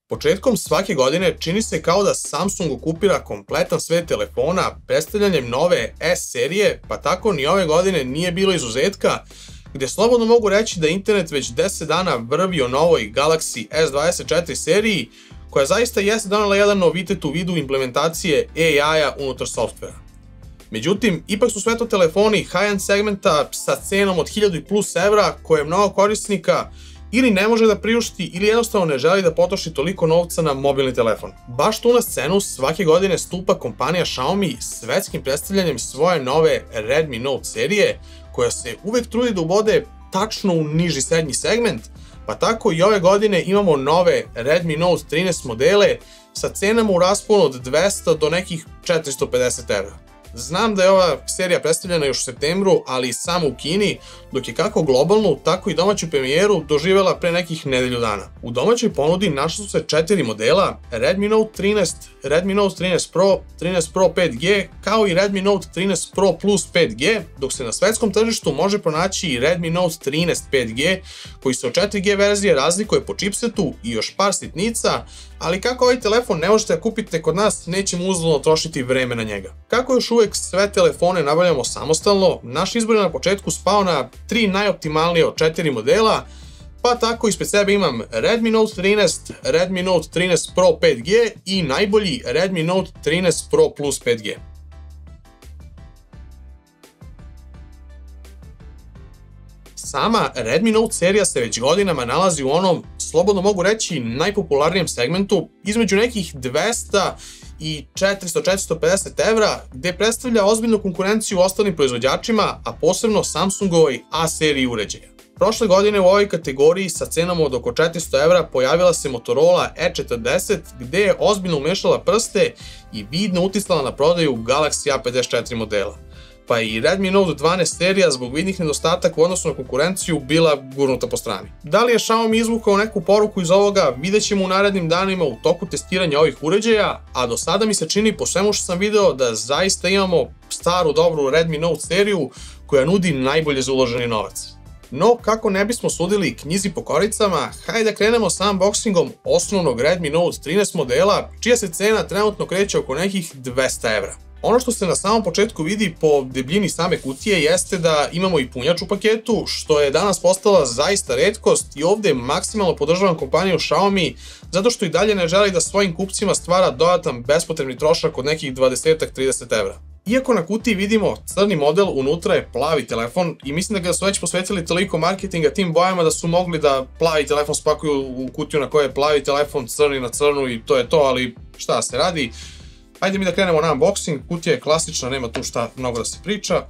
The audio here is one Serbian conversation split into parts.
Početkom svake godine čini se kao da Samsung okupira kompletan svet telefona predstavljanjem nove S serije, pa tako ni ove godine nije bilo izuzetka, gde slobodno mogu reći da internet već 10 dana vrvi o novoj Galaxy S24 seriji, koja zaista jeste donela jedan novitet u vidu implementacije AI-a unutar softvera. Međutim, ipak su sve to telefoni high-end segmenta sa cenom od 1000+ evra koje mnogo korisnika ili ne može da priušti ili jednostavno ne želi da potroši toliko novca na mobilni telefon. Baš tu na scenu svake godine stupa kompanija Xiaomi svetskim predstavljanjem svoje nove Redmi Note serije, koja se uvek trudi da ubode tačno u niži srednji segment, pa tako i ove godine imamo nove Redmi Note 13 modele sa cenama u rasponu od 200 do nekih 450 evra. Znam da je ova serija predstavljena još u septembru, ali samo u Kini, dok je kako globalnu, tako i domaću premijeru doživjela pre nekih nedelju dana. U domaćoj ponudi našli su se 4 modela: Redmi Note 13, Redmi Note 13 Pro, 13 Pro 5G, kao i Redmi Note 13 Pro Plus 5G, dok se na svetskom tržištu može pronaći i Redmi Note 13 5G, koji se od 4G verzije razlikuje po chipsetu i još par sitnica, ali kako ovaj telefon ne možete da kupite kod nas, nećemo uzaludno trošiti vreme na njega. Kako još uvek sve telefone nabavljamo samostalno, naš izbor je na početku spao na 3 najoptimalnije od 4 modela, pa tako ispred sebe imam Redmi Note 13, Redmi Note 13 Pro 5G i najbolji Redmi Note 13 Pro Plus 5G. Sama Redmi Note serija se već godinama nalazi u onom, slobodno mogu reći, najpopularnijem segmentu, između nekih 200 i 400-450 evra, gde predstavlja ozbiljnu konkurenciju ostalim proizvođačima, a posebno Samsungovoj A seriji uređaja. Prošle godine u ovoj kategoriji sa cenom od oko 400 evra pojavila se Motorola E40, gde je ozbiljno umešala prste i vidno uticala na prodaju Galaxy A54 modela. Pa i Redmi Note 12 serija zbog vidnih nedostataka u odnosu na konkurenciju bila gurnuta po strani. Da li je Xiaomi izvukao neku poruku iz ovoga, vidjet ćemo u narednim danima u toku testiranja ovih uređaja, a do sada mi se čini, po svemu što sam video, da zaista imamo staru dobru Redmi Note seriju koja nudi najbolje za uloženi novac. No, kako ne bismo sudili knjizi po koricama, hajde da krenemo sa unboxingom osnovnog Redmi Note 13 modela, čija se cena trenutno kreće oko nekih 200 evra. Ono što se na samom početku vidi po debljini same kutije jeste da imamo i punjač u paketu, što je danas postala zaista retkost i ovde maksimalno podržavam kompaniju Xiaomi zato što i dalje ne želi da svojim kupcima stvara dodatan bespotrebni trošak od nekih 20-30 evra. Iako na kutiji vidimo crni model, unutra je plavi telefon i mislim da ga su već posvetili toliko marketinga tim bojama da su mogli da plavi telefon spakuju u kutiju na kojoj je plavi telefon, crni na crnu i to je to, ali šta se radi. Ajde mi da krenemo na unboxing, kutija je klasična, nema tu šta mnogo da se priča.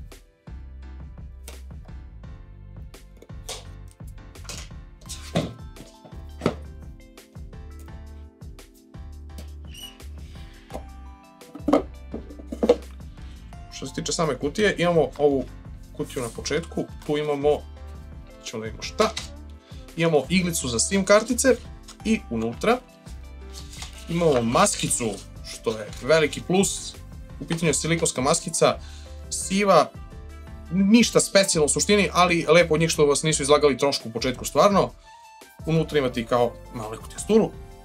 Što se tiče same kutije, imamo ovu kutiju na početku, tu imamo, ćemo da vidimo šta, imamo iglicu za SIM kartice i unutra imamo maskicu, što je veliki plus. U pitanju je silikonska maskica, siva, ništa specijalno u suštini, ali lepo od njih što vas nisu izlagali trošku u početku stvarno. Unutra imate i kao malu neku teksturu.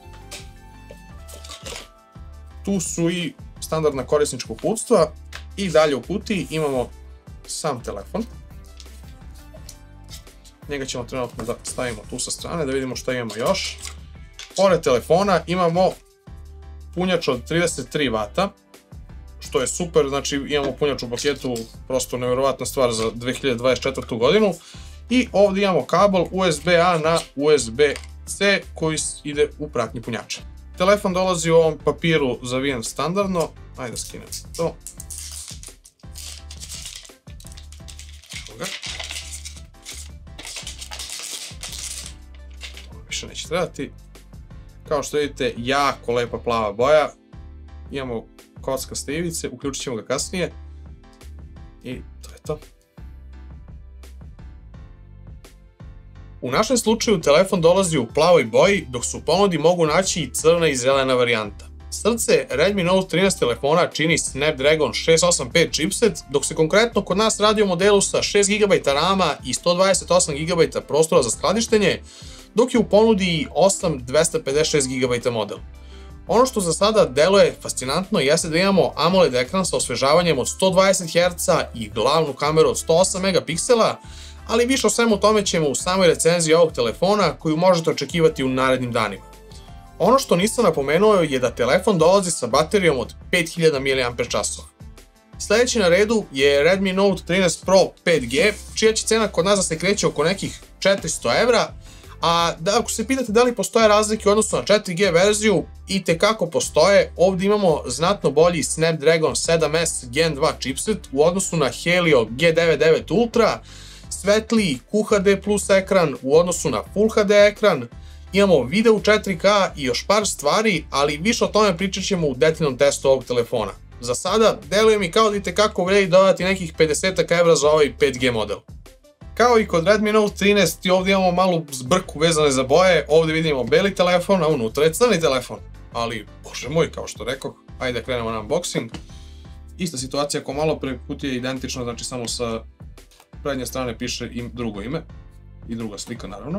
Tu su i standardna korisnička uputstva i dalje u kutiji imamo sam telefon. Njega ćemo trenutno da stavimo tu sa strane da vidimo šta imamo još. Pored telefona imamo punjač od 33 W, što je super, znači imamo punjač u paketu, prosto nevjerovatna stvar za 2024. godinu. I ovdje imamo kabel USB-A na USB-C koji ide u pratnji punjača. Telefon dolazi u ovom papiru zavijen standardno, ajde da skinem to. Više neće trebati. Kao što vidite, jako lepa plava boja. Imamo kockaste ivice, uključit ćemo ga kasnije. I to je to. U našem slučaju telefon dolazi u plavoj boji, dok se u ponudi mogu naći i crna i zelena varijanta. Srce Redmi Note 13 telefona čini Snapdragon 685 chipset, dok se konkretno kod nas radi o modelu sa 6 GB RAM-a i 128 GB prostora za skladištenje, dok je u ponudi 8 256 GB model. Ono što za sada deluje fascinantno jeste da imamo AMOLED ekran sa osvežavanjem od 120 Hz i glavnu kameru od 108 megapiksela, ali više o svemu tome ćemo u samoj recenziji ovog telefona koju možete očekivati u narednim danima. Ono što nisam napomenuo je da telefon dolazi sa baterijom od 5000 mAh. Sljedeći na redu je Redmi Note 13 Pro 5G, čija će cena kod nas da se kreće oko nekih 400 evra, a ako se pitate da li postoje razlike u odnosu na 4G verziju, itekako postoje. Ovdje imamo znatno bolji Snapdragon 7S Gen 2 chipset u odnosu na Helio G99 Ultra, svetliji QHD Plus ekran u odnosu na Full HD ekran, imamo video u 4K i još par stvari, ali više o tome pričat ćemo u detaljnom testu ovog telefona. Za sada, deluje mi kao da itekako vredi dodati nekih 50 evra za ovaj 5G model. Kao i kod Redmi Note 13, i ovdje imamo malu zbrku vezane za boje, ovdje vidimo beli telefon, a unutra je crni telefon. Ali, bože moj, kao što rekoh, ajde da krenemo na unboxing. Ista situacija kao malo pre, kutija je identična, znači samo sa prednje strane piše drugo ime i druga slika naravno.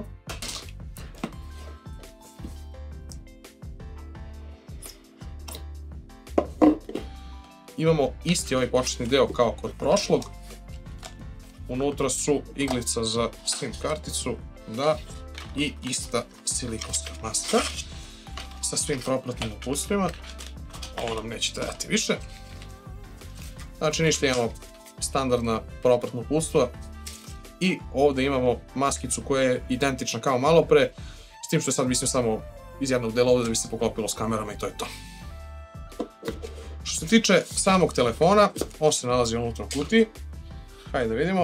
Imamo isti ovaj početni deo kao kod prošlog. Unutra su iglica za SIM karticu, da, i ista silikonska maska sa svim propratnim uputstvima. Ovo nam neće trebati više. Znači ništa, imamo standardna propratna uputstva i ovdje imamo maskicu koja je identična kao malo pre, s tim što je sad mislim samo iz jednog dela ovdje da bi se poklopilo s kamerama i to je to. Što se tiče samog telefona, on se nalazi unutra u kutiji. Hajde da vidimo.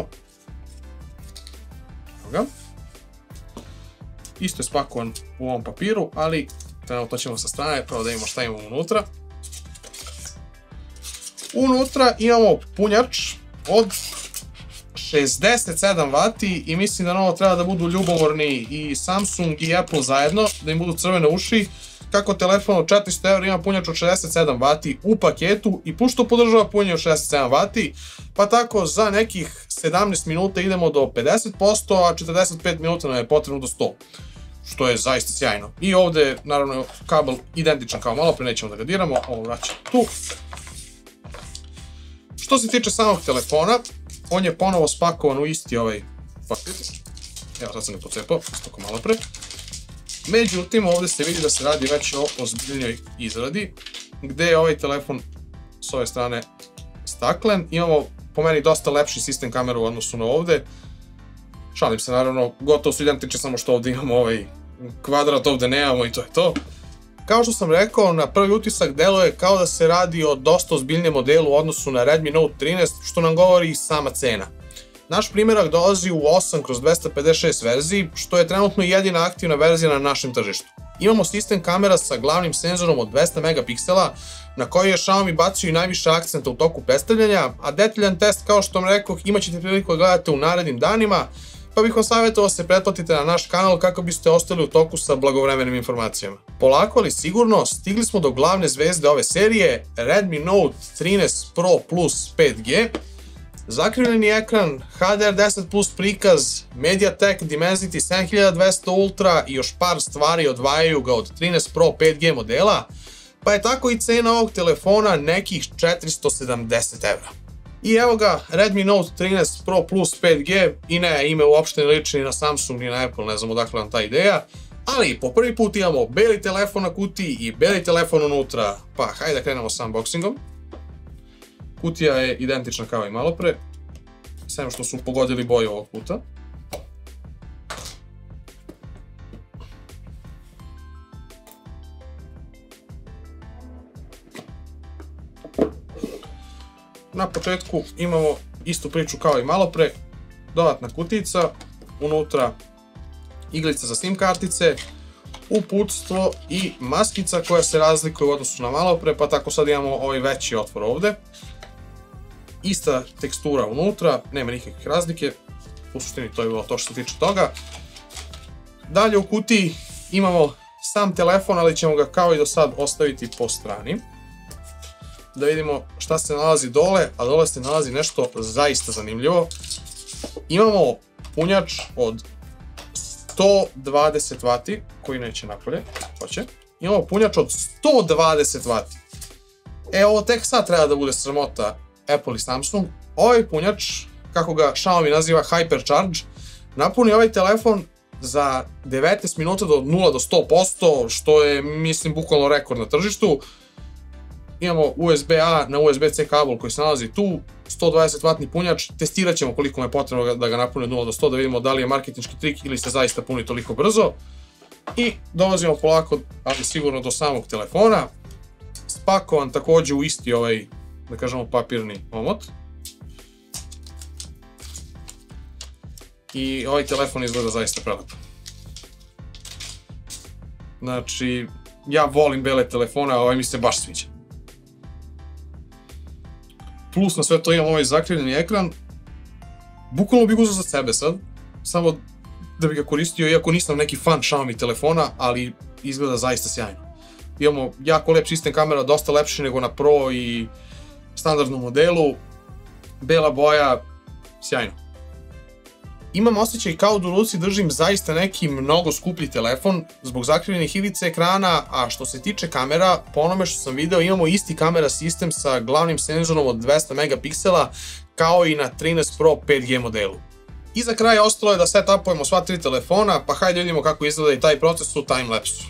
Evo ga. Isto je spakovan u ovom papiru, ali trenutno ćemo sa strane, prvo da vidimo šta imamo unutra. Unutra imamo punjač od 67 W i mislim da na ovo treba da budu ljubomorni i Samsung i Apple zajedno, da im budu crvene uši. Kako telefon od 400 € ima punjač od 67 W u paketu i plus što podržava punjenje od 67 W, pa tako za nekih 17 minuta idemo do 50%, a 45 minuta nam je potrebno do 100%, što je zaista sjajno. I ovdje je naravno kabel identičan kao malo pre, nećemo da ga diramo, ovo vraćamo tu. Što se tiče samog telefona, on je ponovo spakovan u isti ovaj paket. Evo sad sam ga pocepao, isto kao malo pre. Međutim, ovdje se vidi da se radi već o ozbiljnoj izradi, gdje je ovaj telefon s ove strane staklen. Imamo po meni dosta lepši sistem kamere u odnosu na ovdje. Šalim se naravno, gotovo su identični, samo što ovdje imamo ovaj kvadrat, ovdje nemamo i to je to. Kao što sam rekao, na prvi utisak deluje kao da se radi o dosta ozbiljnijem modelu u odnosu na Redmi Note 13, što nam govori i sama cena. Naš primjerak dolazi u 8/256 verziji, što je trenutno jedina aktivna verzija na našem tržištu. Imamo sistem kamera sa glavnim senzorom od 200 megapiksela, na koji je Xiaomi bacio i najviše akcenta u toku predstavljanja, a detaljan test, kao što vam rekoh, imat ćete priliku da gledate u narednim danima, pa bih vam savjetovao se pretplatite na naš kanal kako biste ostali u toku sa blagovremenim informacijama. Polako ali sigurno stigli smo do glavne zvezde ove serije, Redmi Note 13 Pro Plus 5G, zakrivljeni ekran, HDR10 Plus prikaz, MediaTek Dimensity 7200 Ultra i još par stvari odvajaju ga od 13 Pro 5G modela, pa je tako i cena ovog telefona nekih 470 evra. I evo ga, Redmi Note 13 Pro Plus 5G, i ne, ime uopšte ne liči ni na Samsung ni na Apple, ne znam odakle nam ta ideja, ali po prvi put imamo beli telefon na kutiji i beli telefon unutra, pa hajde da krenemo sa unboxingom. Kutija je identična kao i malo pre, sem što su pogodili boju ovog puta. Na početku imamo istu priču kao i malo pre, dodatna kutijica, unutra iglica za SIM kartice, uputstvo i maskica koja se razlikuje u odnosu na malo pre, pa tako sad imamo ovaj veći otvor ovde. Ista tekstura unutra, nema nikakvih razlike, u suštini to je bilo to što se tiče toga. Dalje u kutiji imamo sam telefon, ali ćemo ga kao i do sad ostaviti po strani. Da vidimo šta se nalazi dole, a dole se nalazi nešto zaista zanimljivo. Imamo punjač od 120 W, koji neće napolje, hoće. Imamo punjač od 120 W. Ovo tek sad treba da bude sramota Apple i Samsung. Ovaj punjač, kako ga Xiaomi naziva Hypercharge, napuni ovaj telefon za 19 minuta od 0 do 100%, što je, mislim, bukvalno rekord na tržištu. Imamo USB-A na USB-C kabel koji se nalazi tu, 120 W punjač, testirat ćemo koliko je potrebno da ga napuni od 0 do 100, da vidimo da li je marketinški trik ili se zaista puni toliko brzo. I dolazimo polako, ali sigurno, do samog telefona, spakovan takođe u isti ovaj, da kažemo, papirni omot. I ovaj telefon izgleda zaista prelepo. Znači, ja volim bele telefone, a ovaj mi se baš sviđa. Plus na sve to imam ovaj zakrivljeni ekran. Bukvalno bih uzeo za sebe sad, samo da bih ga koristio, iako nisam neki fan Xiaomi telefona, ali izgleda zaista sjajno. Imamo jako lep sistem kamera, dosta lepši nego na Pro i standardnom modelu. Bela boja, sjajno. Imam osjećaj kao da u ruci držim zaista neki mnogo skuplji telefon zbog zakrivljenih ivica ekrana, a što se tiče kamera, po onome što sam video, imamo isti kamera sistem sa glavnim senzorom od 200 megapiksela kao i na 13 Pro 5G modelu. I za kraj ostalo je da setupujemo sva tri telefona, pa hajde vidimo kako izgleda i taj proces u timelapsu.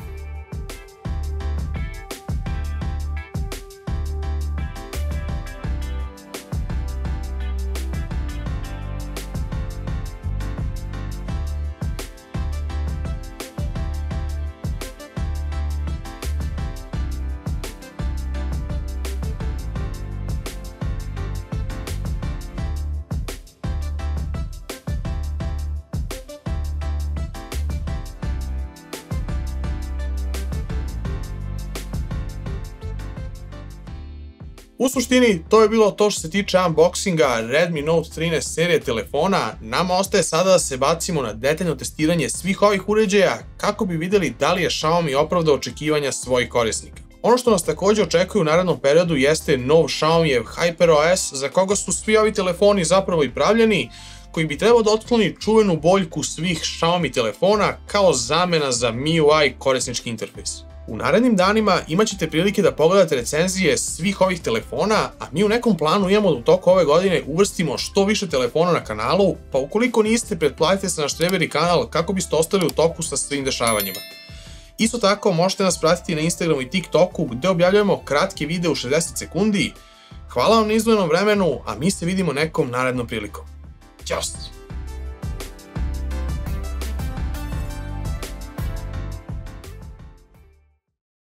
U suštini, to je bilo to što se tiče unboxinga Redmi Note 13 serije telefona. Nama ostaje sada da se bacimo na detaljno testiranje svih ovih uređaja kako bi videli da li je Xiaomi opravdao očekivanja svojih korisnika. Ono što nas takođe očekuje u narednom periodu jeste nov Xiaomijev HyperOS, za koga su svi ovi telefoni zapravo i pravljeni, koji bi trebao da otkloni čuvenu boljku svih Xiaomi telefona kao zamena za MIUI korisnički interfejs. U narednim danima imat ćete prilike da pogledate recenzije svih ovih telefona, a mi u nekom planu imamo da u toku ove godine uvrstimo što više telefona na kanalu, pa ukoliko niste, pretplatite se na Štreberi kanal kako biste ostali u toku sa svim dešavanjima. Isto tako možete nas pratiti na Instagramu i TikToku gde objavljujemo kratke videe u 60 sekundi. Hvala vam na izdvojenom vremenu, a mi se vidimo nekom narednom prilikom. Ćao!